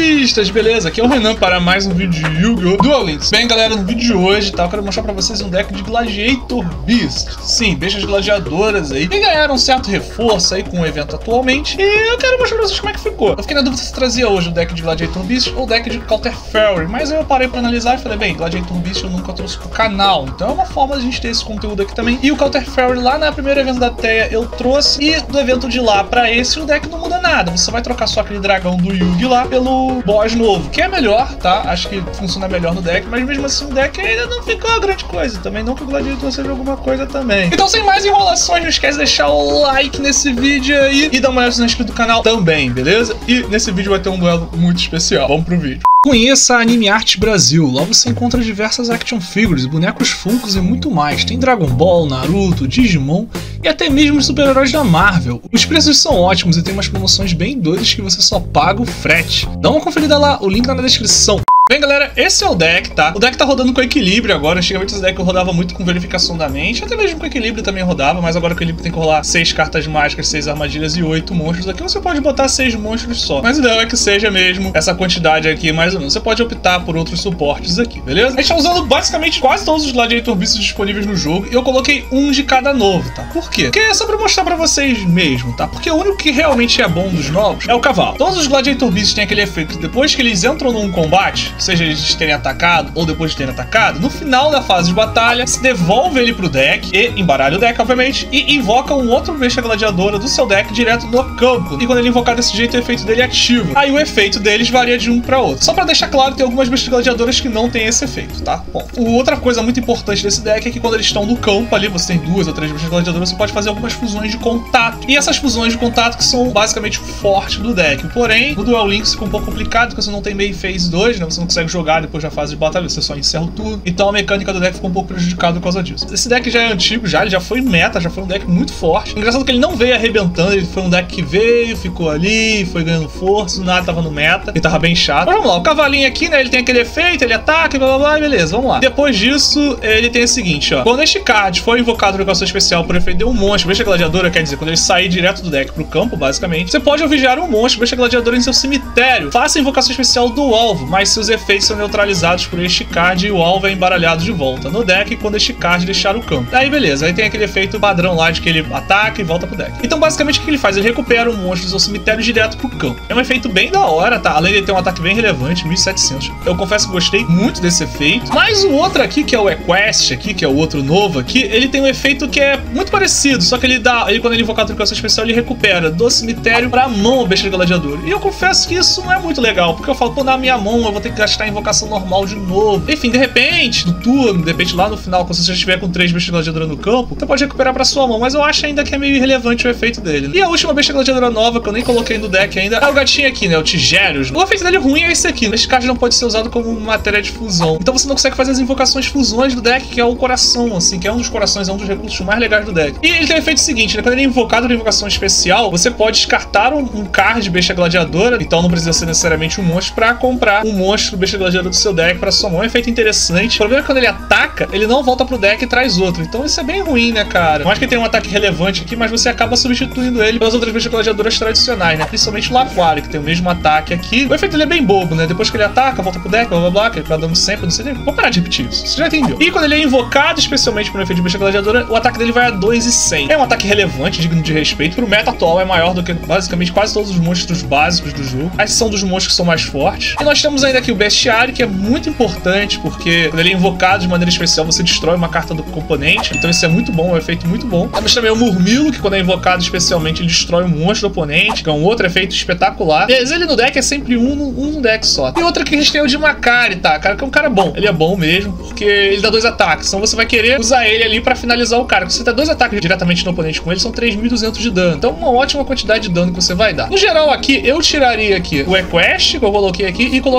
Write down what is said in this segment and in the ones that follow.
Turbistas, beleza? Aqui é o Renan para mais um vídeo de Yu-Gi-Oh! Duel Links. Bem, galera, no vídeo de hoje, tá, eu quero mostrar pra vocês um deck de Gladiator Beast. Sim, bestas gladiadoras aí, que ganharam um certo reforço aí com o evento atualmente. E eu quero mostrar pra vocês como é que ficou. Eu fiquei na dúvida se trazia hoje o deck de Gladiator Beast ou o deck de Counter Fury, mas aí eu parei pra analisar e falei, bem, Gladiator Beast eu nunca trouxe pro canal, então é uma forma de a gente ter esse conteúdo aqui também. E o Counter Fury lá na primeira evento da Teia eu trouxe, e do evento de lá pra esse o deck não muda nada. Você vai trocar só aquele dragão do Yugi lá pelo boss novo, que é melhor, tá? Acho que funciona melhor no deck, mas mesmo assim o deck ainda não ficou uma grande coisa. Também não que o Gladiator seja alguma coisa também. Então, sem mais enrolações, não esquece de deixar o like nesse vídeo aí e dar uma olhada se não é inscrito no canal também, beleza? E nesse vídeo vai ter um duelo muito especial. Vamos pro vídeo. Conheça a Anime Art Brasil, lá você encontra diversas action figures, bonecos Funkos e muito mais. Tem Dragon Ball, Naruto, Digimon e até mesmo os super-heróis da Marvel. Os preços são ótimos e tem umas promoções bem doidas que você só paga o frete. Dá uma conferida lá, o link tá na descrição. Bem, galera, esse é o deck, tá? O deck tá rodando com equilíbrio agora. Antigamente esse deck eu rodava muito com verificação da mente, até mesmo com equilíbrio também rodava, mas agora com equilíbrio tem que rolar 6 cartas mágicas, 6 armadilhas e 8 monstros. Aqui você pode botar 6 monstros só, mas o ideal é que seja mesmo essa quantidade aqui, mais ou menos. Você pode optar por outros suportes aqui, beleza? A gente tá usando basicamente quase todos os Gladiator Beasts disponíveis no jogo, e eu coloquei um de cada novo, tá? Por quê? Porque é só pra mostrar pra vocês mesmo, tá? Porque o único que realmente é bom dos novos é o cavalo. Todos os Gladiator Beasts têm aquele efeito que depois que eles entram num combate, seja eles terem atacado ou depois de terem atacado, no final da fase de batalha, se devolve ele pro deck e embaralha o deck, obviamente, e invoca um outro besta gladiadora do seu deck direto no campo. E quando ele invocar desse jeito, o efeito dele é ativo. Aí o efeito deles varia de um pra outro. Só pra deixar claro, tem algumas bestas gladiadoras que não tem esse efeito, tá? Bom, outra coisa muito importante desse deck é que quando eles estão no campo ali, você tem 2 ou 3 bestas gladiadoras, você pode fazer algumas fusões de contato. E essas fusões de contato que são basicamente o forte do deck. Porém, no Duel Links fica um pouco complicado, porque você não tem meio phase 2, né? Você não consegue jogar depois da fase de batalha, você só encerra o turno. Então a mecânica do deck ficou um pouco prejudicada por causa disso. Esse deck já é antigo, ele já foi meta, já foi um deck muito forte. Engraçado que ele não veio arrebentando, ele foi um deck que veio, ficou ali, foi ganhando força, nada tava no meta, e tava bem chato. Mas vamos lá, o cavalinho aqui, né, ele tem aquele efeito, ele ataca e blá blá blá, e beleza, vamos lá. Depois disso, ele tem o seguinte, ó. Quando este card for invocado por invocação especial por efeito de um monstro, besta gladiadora, quer dizer, quando ele sair direto do deck pro campo, basicamente, você pode alvejar um monstro, besta gladiadora em seu cemitério. Faça a invocação especial do alvo, mas seus efeitos são neutralizados por este card e o alvo é embaralhado de volta no deck quando este card deixar o campo. Aí beleza, aí tem aquele efeito padrão lá de que ele ataca e volta pro deck. Então basicamente o que ele faz? Ele recupera o monstro do seu cemitério direto pro campo. É um efeito bem da hora, tá? Além de ter um ataque bem relevante, 1700. Eu confesso que gostei muito desse efeito. Mas o outro aqui, que é o Equest aqui, que é o outro novo aqui, ele tem um efeito que é muito parecido, só que ele quando ele invocar a invocação especial, ele recupera do cemitério pra mão a besta gladiadora. E eu confesso que isso não é muito legal, porque eu falo, pô, na minha mão eu vou ter que gastar a invocação normal de novo. Enfim, de repente, no turno, de repente lá no final, quando você já estiver com 3 bestas gladiadoras no campo, você pode recuperar pra sua mão, mas eu acho ainda que é meio irrelevante o efeito dele. E a última besta gladiadora nova, que eu nem coloquei no deck ainda, é o gatinho aqui, né, o Tigerius. O efeito dele ruim é esse aqui, esse card não pode ser usado como matéria de fusão. Então você não consegue fazer as invocações fusões do deck, que é o coração, assim, que é um dos corações, é um dos recursos mais legais do deck. E ele tem o efeito seguinte, né, quando ele é invocado na invocação especial, você pode descartar um card besta gladiadora, então não precisa ser necessariamente um monstro, pra comprar um monstro besta gladiadora do seu deck pra sua mão. É um efeito interessante. O problema é que quando ele ataca, ele não volta pro deck e traz outro. Então isso é bem ruim, né, cara? Eu acho que ele tem um ataque relevante aqui, mas você acaba substituindo ele pelas outras bestas gladiadoras tradicionais, né? Principalmente o Laquari, que tem o mesmo ataque aqui. O efeito dele é bem bobo, né? Depois que ele ataca, volta pro deck, blá blá blá, que ele tá dando sempre, não sei nem. Vou parar de repetir isso. Você já entendeu. E quando ele é invocado, especialmente por um efeito de besta gladiadora, o ataque dele vai a 2,100. É um ataque relevante, digno de respeito. Pro meta atual é maior do que basicamente quase todos os monstros básicos do jogo. A exceção dos monstros que são mais fortes. E nós temos ainda aqui o Bestiário, que é muito importante, porque quando ele é invocado de maneira especial, você destrói uma carta do componente. Então isso é muito bom, é um efeito muito bom. Temos também o Murmilo, que quando é invocado especialmente, ele destrói um monstro do oponente, que é um outro efeito espetacular. Mas ele no deck é sempre um deck só. E outra que a gente tem é o de Makari, tá? Cara, que é um cara bom. Ele é bom mesmo, porque ele dá 2 ataques. Então você vai querer usar ele ali pra finalizar o cara. Se você dá 2 ataques diretamente no oponente com ele, são 3.200 de dano. Então uma ótima quantidade de dano que você vai dar. No geral aqui, eu tiraria aqui o Equest, que eu coloquei aqui, e colocaria mais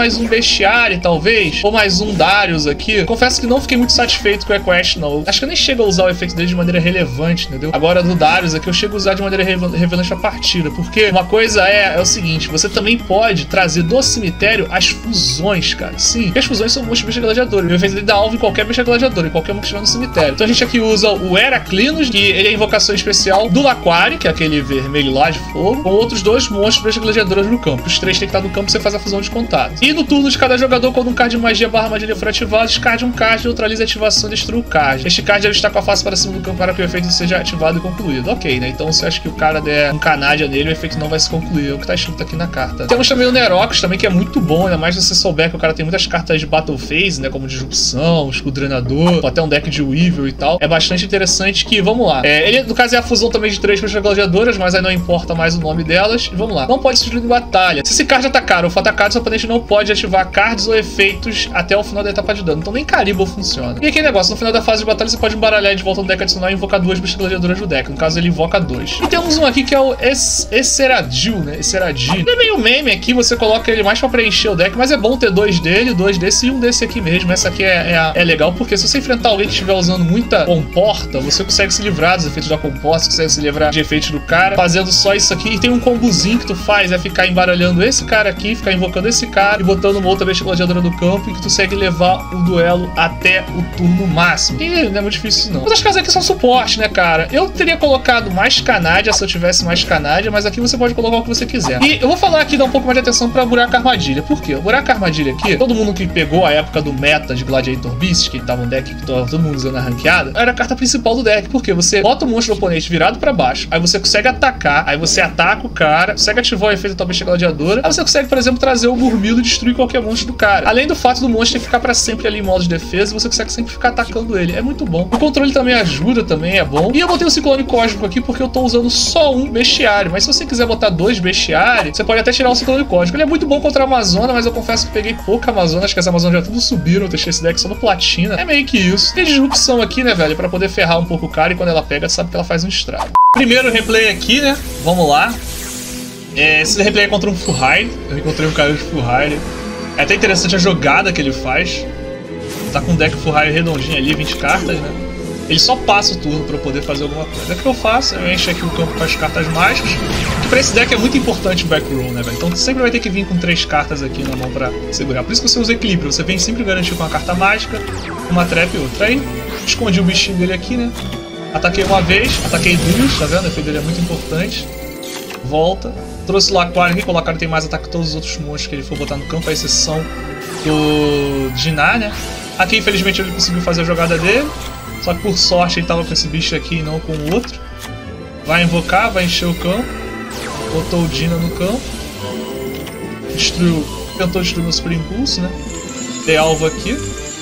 mais um bestiário, talvez, ou mais um Darius aqui. Confesso que não fiquei muito satisfeito com o Equest, não. Acho que eu nem chego a usar o efeito dele de maneira relevante, entendeu? Agora do Darius aqui eu chego a usar de maneira relevante a partida, porque uma coisa é o seguinte, você também pode trazer do cemitério as fusões, cara. Sim, porque as fusões são monstros de besta gladiadora. O efeito dele dá alvo em qualquer besta gladiadora, em qualquer um que estiver no cemitério. Então a gente aqui usa o Heraclinus, que ele é a invocação especial do Laquari, que é aquele vermelho lá de fogo, com outros dois monstros de besta gladiadoras no campo. Os três tem que estar no campo, você faz a fusão de contato. E no turno de cada jogador, quando um card de magia barra armadilha for ativado, descarde um card, neutraliza a ativação e destrua o card. Este card deve estar com a face para cima do campo para que o efeito seja ativado e concluído. Ok, né? Então se acha que o cara der um Canadia nele, o efeito não vai se concluir. É o que tá escrito aqui na carta. Temos também o Nerox, também, que é muito bom, ainda mais se você souber que o cara tem muitas cartas de Battle Phase, né? Como Disrupção, Escudrenador, ou até um deck de Weevil e tal. É bastante interessante que, vamos lá. Ele, no caso, é a fusão também de três bestas gladiadoras, mas aí não importa mais o nome delas. E vamos lá. Não pode ser destruído em batalha. Se esse card atacar ou for atacado, seu oponente não pode ativar cards ou efeitos até o final da etapa de dano. Então nem Caribou funciona. E aquele negócio, no final da fase de batalha, você pode embaralhar de volta no deck adicional e invocar duas bestas gladiadoras do deck. No caso, ele invoca dois. E temos um aqui que é o Esseradil, né? Esseradil. Ele é meio meme aqui, você coloca ele mais pra preencher o deck, mas é bom ter dois dele, dois desse e um desse aqui mesmo. Essa aqui é legal, porque se você enfrentar alguém que estiver usando muita comporta, você consegue se livrar dos efeitos da comporta, consegue se livrar de efeitos do cara, fazendo só isso aqui. E tem um combozinho que tu faz, é ficar embaralhando esse cara aqui, ficar invocando esse cara e botando uma outra besta gladiadora no campo, e que tu consegue levar o duelo até o turno máximo. E não é muito difícil, não. Outras casas aqui são suporte, né, cara? Eu teria colocado mais Canadia se eu tivesse mais Canadia, mas aqui você pode colocar o que você quiser. E eu vou falar aqui, dar um pouco mais de atenção pra Buraco Armadilha. Por quê? O Buraco Armadilha aqui, todo mundo que pegou a época do meta de Gladiator Beast, que tava um deck que todo mundo usando a ranqueada, era a carta principal do deck. Porque você bota o monstro do oponente virado pra baixo, aí você consegue atacar, aí você ataca o cara, consegue ativar o efeito da tua besta gladiadora, aí você consegue, por exemplo, trazer o Murmilo e destruir qualquer monstro do cara. Além do fato do monstro ficar pra sempre ali em modo de defesa, você consegue sempre ficar atacando ele. É muito bom. O controle também ajuda, também é bom. E eu botei o Ciclone Cósmico aqui porque eu tô usando só um bestiário, mas se você quiser botar dois bestiários, você pode até tirar o Ciclone Cósmico. Ele é muito bom contra a Amazona, mas eu confesso que peguei pouca Amazona, acho que as Amazonas já tudo subiram, eu deixei esse deck só no Platina. É meio que isso. Tem disrupção aqui, né, velho, pra poder ferrar um pouco o cara, e quando ela pega, sabe que ela faz um estrago. Primeiro replay aqui, né, vamos lá. Esse replay é contra um Furhide. Eu encontrei um cara de Furhide. É até interessante a jogada que ele faz. Tá com um deck Furhide redondinho ali, 20 cartas, né. Ele só passa o turno pra eu poder fazer alguma coisa. O que eu faço? Eu encho aqui o campo com as cartas mágicas, que pra esse deck é muito importante o back roll, né, velho? Então sempre vai ter que vir com 3 cartas aqui na mão pra segurar. Por isso que você usa equilíbrio. Você vem sempre garantir com uma carta mágica, uma trap e outra. Aí, escondi o bichinho dele aqui, né? Ataquei uma vez, ataquei duas, tá vendo? O efeito dele é muito importante. Volta. Trouxe o Laquari aqui, que o Laquari tem mais ataque que todos os outros monstros que ele for botar no campo, a exceção do Dinar, né? Aqui, infelizmente, ele conseguiu fazer a jogada dele. Só que por sorte ele tava com esse bicho aqui e não com o outro. Vai invocar, vai encher o campo. Botou o Dina no campo. Destruiu. Tentou destruir meu Super Impulso, né? Dei alvo aqui.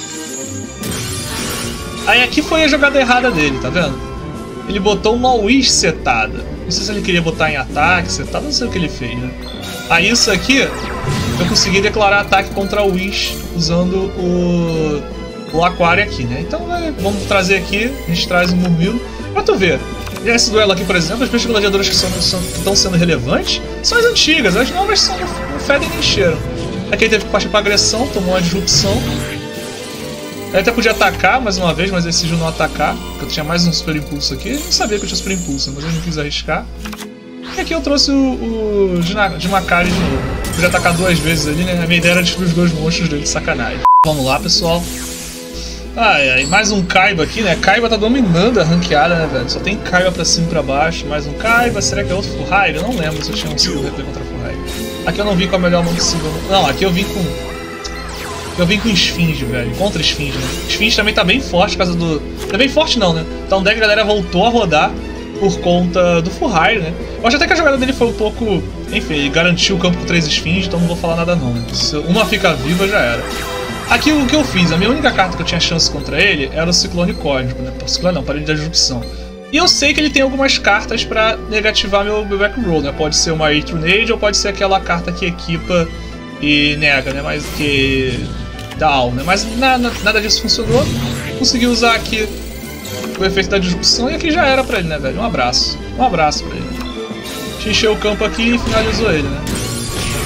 Aí aqui foi a jogada errada dele, tá vendo? Ele botou uma Wish setada. Não sei se ele queria botar em ataque, setada, não sei o que ele fez, né? Aí isso aqui, eu consegui declarar ataque contra a Wish usando o Laquari aqui, né? Então vamos trazer aqui, a gente traz o Murmilo. Pra tu ver, esse duelo aqui, por exemplo, as bestas gladiadoras que estão sendo relevantes são as antigas, as novas são não fedem nem cheiram. Aqui ele teve que partir pra agressão, tomou uma disrupção. Ele até podia atacar mais uma vez, mas decidiu não atacar, porque eu tinha mais um Super Impulso aqui. Eu não sabia que eu tinha Super Impulso, mas eu não quis arriscar. E aqui eu trouxe o Dimacari de novo. Podia atacar 2 vezes ali, né? A minha ideia era destruir os 2 monstros dele, de sacanagem. Vamos lá, pessoal. Mais um Kaiba aqui, né? Kaiba tá dominando a ranqueada, né, velho? Só tem Kaiba pra cima e pra baixo. Mais um Kaiba. Será que é outro Furhide? Eu não lembro se eu tinha um single replay contra Furhide. Aqui eu não vim com a melhor mão possível. Não, aqui eu vim com... Eu vim com Esfinge, velho. Contra Esfinge, né? Esfinge também tá bem forte por causa do... Tá bem forte não, né? Então o deck, galera, voltou a rodar por conta do Furhide, né? Eu acho até que a jogada dele foi um pouco... Enfim, ele garantiu o campo com 3 Esfinges, então não vou falar nada não, né? Se uma fica viva, já era. Aqui o que eu fiz, a minha única carta que eu tinha chance contra ele era o Ciclone Cósmico, né? Ciclone não, Parede da Disrupção. E eu sei que ele tem algumas cartas pra negativar meu back roll, né? Pode ser uma Electronade ou pode ser aquela carta que equipa e nega, né? Mas que... Down, né? Mas nada disso funcionou. Consegui usar aqui o efeito da disrupção e aqui já era pra ele, né, velho? Um abraço pra ele. Encheu o campo aqui e finalizou ele, né?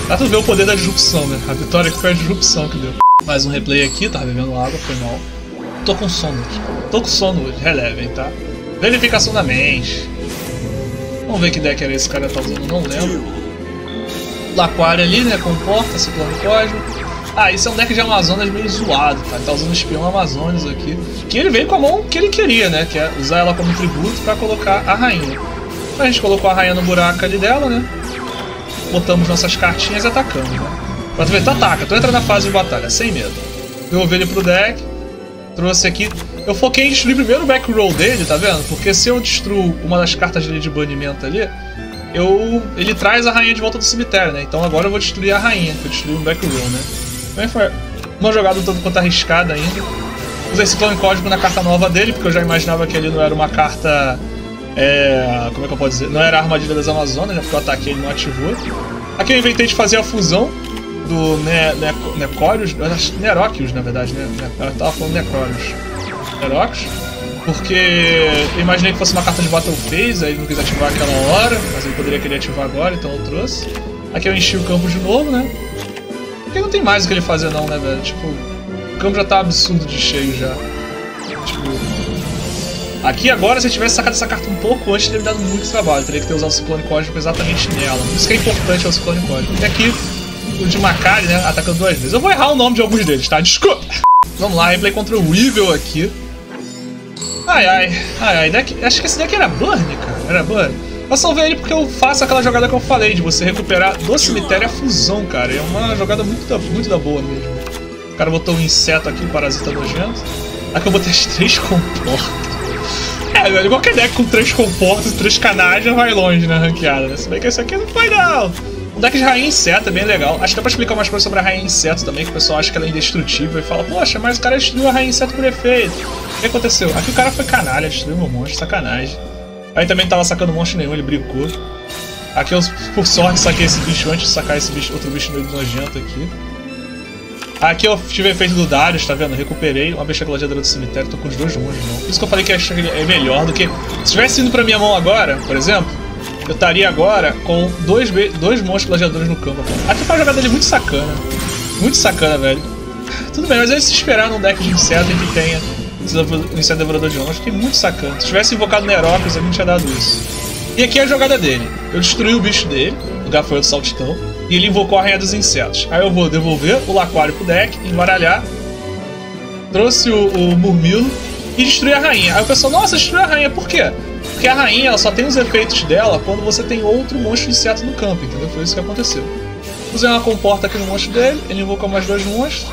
Dá pra ver o poder da disrupção, né? A vitória que foi a disrupção que deu. Mais um replay aqui, tava bebendo água, foi mal. Tô com sono hoje. Tô com sono hoje, relevem, tá? Verificação da mente. Vamos ver que deck era esse cara tá usando, não lembro. Laquário ali, né? Comporta, ciclone cósmico. Ah, esse é um deck de Amazonas meio zoado, tá? Ele tá usando espião Amazonas aqui. Que ele veio com a mão que ele queria, né? Que é usar ela como tributo pra colocar a rainha. A gente colocou a rainha no buraco ali dela, né? Botamos nossas cartinhas e atacamos, né? Pra tu ver, tu ataca, tu entra na fase de batalha, sem medo. Devolvi ele pro deck. Trouxe aqui. Eu foquei em destruir primeiro o back roll dele, tá vendo? Porque se eu destruo uma das cartas dele de banimento ali, ele traz a rainha de volta do cemitério, né? Então agora eu vou destruir a rainha, que eu destruí o back roll, né? Também foi uma jogada tanto quanto arriscada ainda. Usei ciclone cósmico na carta nova dele, porque eu já imaginava que ele não era uma carta... como é que eu posso dizer? Não era a armadilha das Amazonas, né? Porque eu ataquei ele não ativou. Aqui eu inventei de fazer a fusão do Necórios, Neróquios, na verdade, né? Eu tava falando Necrórios. Neróquios, porque eu imaginei que fosse uma carta de Battle Phase, aí ele não quis ativar aquela hora, mas ele poderia querer ativar agora, então eu trouxe. Aqui eu enchi o campo de novo, né? Porque não tem mais o que ele fazer não, né, velho? Tipo, o campo já tá absurdo de cheio já. Tipo... Aqui agora, se eu tivesse sacado essa carta um pouco antes, teria me dado muito trabalho. Teria que ter usado o ciclone cósmico exatamente nela. Por isso que é importante o ciclone cósmico. E aqui, o de Macari, né, atacando duas vezes. Eu vou errar o nome de alguns deles, tá? Desculpa! Vamos lá, replay contra o Weevil aqui. Acho que esse deck era Burn, cara. Era Burn. Eu salvei ele porque eu faço aquela jogada que eu falei, de você recuperar do cemitério a fusão, cara. É uma jogada muito da boa mesmo. O cara botou um inseto aqui, um parasita nojento. Aqui eu botei as 3 comportas. Velho, qualquer deck com 3 comportas e 3 canais já vai longe na ranqueada, né? Se bem que esse aqui não foi, não. O deck de rainha inseto é bem legal. Acho que dá pra explicar umas coisas sobre a rainha inseto também, que o pessoal acha que ela é indestrutível e fala, poxa, mas o cara destruiu a rainha inseto por efeito. O que aconteceu? Aqui o cara foi canalha, destruiu meu monstro, sacanagem. Aí também não tava sacando monstro nenhum, ele brincou. Aqui eu, por sorte, saquei esse bicho antes de sacar esse bicho, outro bicho meio nojento aqui. Aqui eu tive efeito do Darius, tá vendo? Recuperei uma besta gladiadora do cemitério, tô com os 2 monstros, não. Por isso que eu falei que acho que é melhor do que... Se tivesse indo pra minha mão agora, por exemplo, eu estaria agora com 2 monstros gladiadores no campo. Aqui foi uma jogada dele muito sacana. Muito sacana, velho. Tudo bem, mas aí se esperar num deck de inseto em que tenha o inseto devorador de almas, fiquei muito sacana. Se tivesse invocado Neróquios, ele não tinha dado isso. E aqui é a jogada dele. Eu destruí o bicho dele, o Gafanhoto Saltitão, e ele invocou a Rainha dos Insetos. Aí eu vou devolver o Laquário pro deck, embaralhar. Trouxe o Murmilo e destruí a Rainha. Aí o pessoal, nossa, destruiu a Rainha, por quê? Porque a Rainha ela só tem os efeitos dela quando você tem outro monstro inseto no campo, entendeu? Foi isso que aconteceu. Usei uma comporta aqui no monstro dele, ele invocou mais 2 monstros.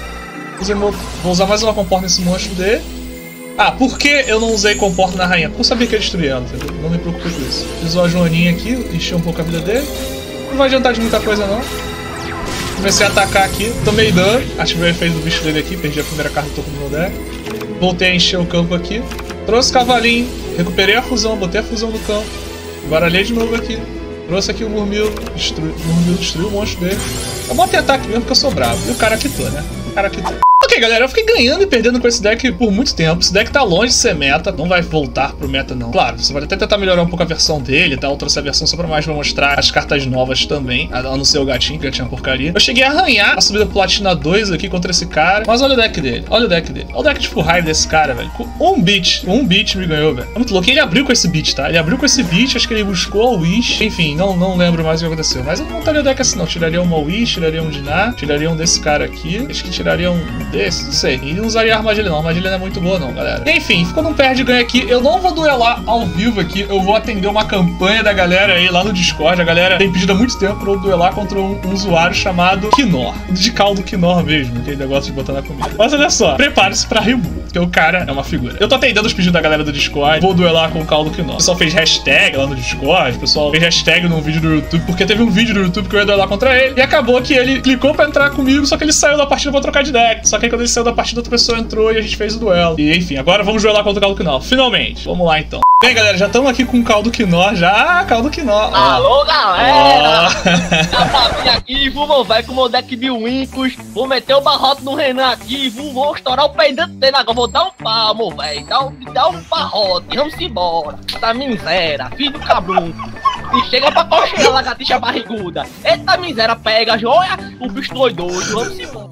Vou usar mais uma comporta nesse monstro dele. Ah, por que eu não usei comporta na Rainha? Porque eu sabia que ia destruir ela, entendeu? Não me preocupei com isso. Fiz uma Joaninha aqui, enchi um pouco a vida dele. Não vai adiantar de muita coisa não. Comecei a atacar aqui, tomei dano, ativei o efeito do bicho dele aqui, perdi a primeira carta do topo do meu deck. Voltei a encher o campo aqui, trouxe o cavalinho, recuperei a fusão, botei a fusão no campo, baralhei de novo aqui, trouxe aqui o Murmilo, destruiu o monstro dele. Eu botei ataque mesmo porque eu sou bravo, e o cara quitou, né? O cara quitou. Ok, galera, eu fiquei ganhando e perdendo com esse deck por muito tempo. Esse deck tá longe de ser meta, não vai voltar pro meta não. Claro, você vai até tentar melhorar um pouco a versão dele, tá? Eu trouxe a versão só pra mostrar as cartas novas também, a não ser o gatinho, que já tinha porcaria. Eu cheguei a arranhar a subida Platina 2 aqui contra esse cara, mas olha o deck dele, olha o deck dele. Olha o deck de full high desse cara, velho. Com um beat me ganhou, velho. É muito louco. E ele abriu com esse beat, tá? Ele abriu com esse beat, acho que ele buscou a Wish. Enfim, não lembro mais o que aconteceu. Mas eu não montaria o deck assim não. Tiraria uma Wish, tiraria um Dinar, tiraria um desse cara aqui. Acho que tiraria um desse, não sei. E não usaria a armadilha não, a armadilha não é muito boa não, galera. Enfim, ficou num perde-ganha aqui. Eu não vou duelar ao vivo aqui, eu vou atender uma campanha da galera aí lá no Discord. A galera tem pedido há muito tempo pra eu duelar contra um usuário chamado Quinor. De caldo Quinor mesmo, aquele negócio de botar na comida. Mas olha só, prepare-se pra rir muito, porque o cara é uma figura. Eu tô atendendo os pedidos da galera do Discord, vou duelar com o caldo Quinor. O pessoal fez hashtag lá no Discord, o pessoal fez hashtag num vídeo do YouTube, porque teve um vídeo do YouTube que eu ia duelar contra ele, e acabou que ele clicou pra entrar comigo, só que ele saiu da partida pra trocar de deck. Só que aí quando ele saiu da partida, outra pessoa entrou e a gente fez o duelo. E enfim, agora vamos duelar contra o caldo Quinor, finalmente. Vamos lá então. Bem, galera, já estamos aqui com o caldo Quinor, já. Ah, caldo Quinor. Alô, galera! Já vim aqui, vai com o meu deck de Wincos, vou meter o barrote no Renan aqui, vou estourar o peidante dele agora, vou dar um palmo, velho, dá um barrote, vamos embora, tá miséria, filho do cabrão. E chega pra cocheira, lagartixa barriguda. Eita miséria, pega, joia, o bicho doido, vamos embora.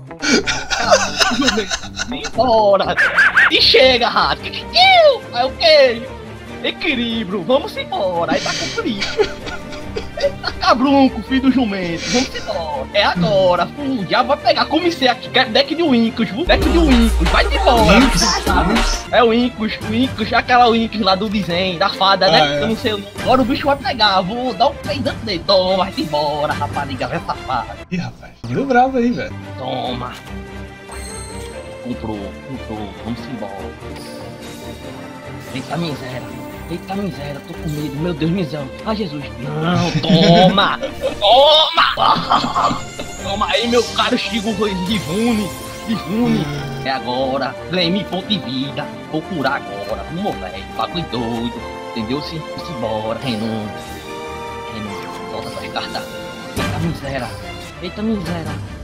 Embora. E chega, rato. Aí o quê? Equilíbrio, vamos embora. Aí tá com frio. Eita cabrunco, filho do jumento, vamos embora. É agora, o diabo vai pegar. Comecei aqui, quero deck de Winkles, viu? Deck de Winkles, vai embora. É o Winkles, aquela Winkles lá do desenho, da fada, né? Eu não sei o nome. Agora o bicho vai pegar, vou dar um peidante dele. Toma, vai embora, rapariga, vai safada. Ih, rapaz, viu bravo aí, velho. Toma. Comprou, vamos embora. Eita miséria, tô com medo, meu Deus, miséria. Ai, Jesus. Não, toma! Toma aí, meu caro Chico Rivune. É agora, Leme ponto de vida. Vou curar agora. Vamos, velho, bagulho doido. Entendeu? Se embora, Renan, solta essas cartas. Eita miséria.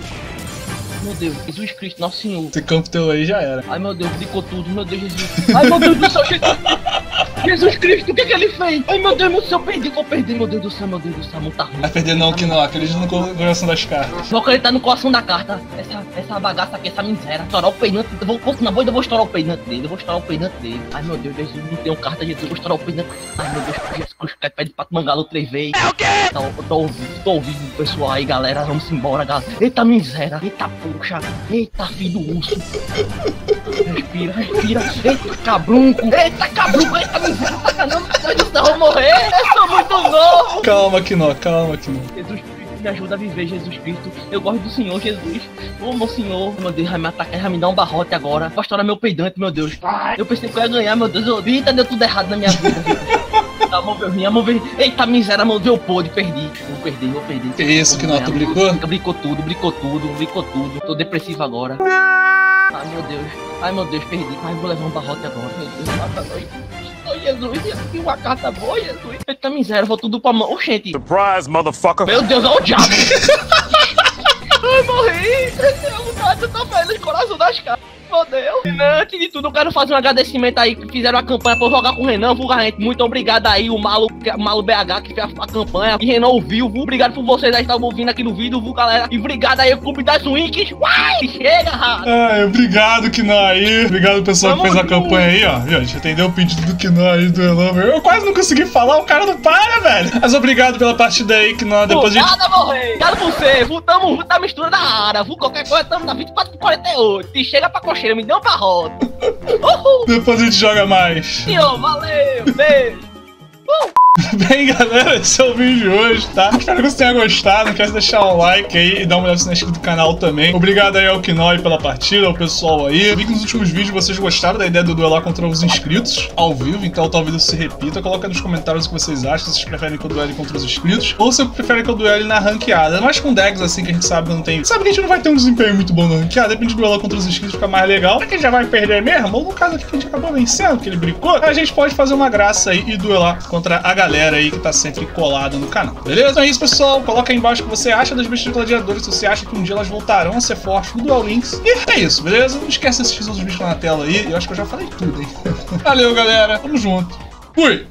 Meu Deus, Jesus Cristo, Nosso Senhor. Esse campo teu aí já era. Ai, meu Deus, blicou tudo, meu Deus, Jesus. Ai, meu Deus do céu, Jesus Cristo, o que ele fez? Ai, meu Deus do céu, vou perder, meu Deus do céu, não tá ruim. Vai perder não, que não, acredita no coração das cartas. Vou acreditar no coração da carta. Essa bagaça aqui, essa miséria. Estourar o peidante, eu vou estourar o peidante dele, Ai, meu Deus, Jesus, não tenho carta, Jesus, eu vou estourar o peidante. Ai, meu Deus, Jesus Cristo, pede pra mangalo 3 vezes. É o quê? Tô ouvindo o pessoal aí, galera, vamos embora, galera. Eita miséria, eita puxa, eita filho do urso. Respira. Eita cabrunco, eita miséria, sacanagem, meu Deus do céu, eu vou morrer. Eu sou muito novo. Calma que não. Jesus Cristo, me ajuda a viver, Jesus Cristo. Eu gosto do Senhor, Jesus. Ô, meu Senhor. Meu Deus, vai me atacar, vai me dar um barrote agora. Vai estourar meu peidante, meu Deus. Eu pensei que eu ia ganhar, meu Deus. Eita, deu tudo errado na minha vida. Tá, vamos ver. Eita miséria, meu Deus, perdi. Vou perder. Que isso, que não, tu bricou? Bricou tudo. Tô depressivo agora. Ai, meu Deus, perdi. Ai, vou levar um barrote agora. Meu Deus, mata nós. Oh, Jesus, e uma carta boa, Jesus. Eita miséria, vou tudo pra mão. Oxente. Surprise, motherfucker. Meu Deus, olha o diabo. Ai, morri. Eu tô feliz no coração das caras. Meu Deus. Antes de tudo, eu quero fazer um agradecimento aí que fizeram a campanha pra eu jogar com o Renan, vulgarmente. Muito obrigado aí, o Malo BH que fez a campanha. E Renan ouviu, obrigado por vocês aí estarem ouvindo aqui no vídeo, viu, galera? E obrigado aí, o Clube das Winks. Uai, chega, rato. Obrigado, Kinan aí. Obrigado, pessoal que fez a campanha aí, ó. A gente atendeu o pedido do Kinan aí, do Elamber. Eu quase não consegui falar, o cara não para, velho. Mas obrigado pela partida aí, Kinan. Depois a gente... Nada, morrer. Obrigado você. Tamo junto na mistura da área. Qualquer coisa, tamo na 24/48. E chega pra cocheira, me deu um barrote. Depois a gente joga mais. Senhor, valeu, beijo. Bem, galera, esse é o vídeo de hoje, tá? Espero que você tenha gostado. Não esquece de deixar um like aí e dar uma olhada na inscrição do canal também. Obrigado aí ao Kinoi pela partida, ao pessoal aí. Eu vi que nos últimos vídeos vocês gostaram da ideia do duelar contra os inscritos ao vivo, então talvez isso se repita. Coloca aí nos comentários o que vocês acham, se vocês preferem que eu duele contra os inscritos ou se preferem que eu duele na ranqueada. Mas com decks assim que a gente sabe que não tem... Sabe que a gente não vai ter um desempenho muito bom na ranqueada, depende do duelar contra os inscritos, fica mais legal. Pra quem já vai perder mesmo, ou no caso aqui que a gente acabou vencendo, que ele brincou, a gente pode fazer uma graça aí e duelar contra a galera aí que tá sempre colada no canal, beleza? Então é isso, pessoal. Coloca aí embaixo o que você acha das bestas gladiadoras, se você acha que um dia elas voltarão a ser fortes no Duel Links. E é isso, beleza? Não esquece de assistir os outros vídeos na tela aí. Eu acho que eu já falei tudo, hein? Valeu, galera. Tamo junto. Fui!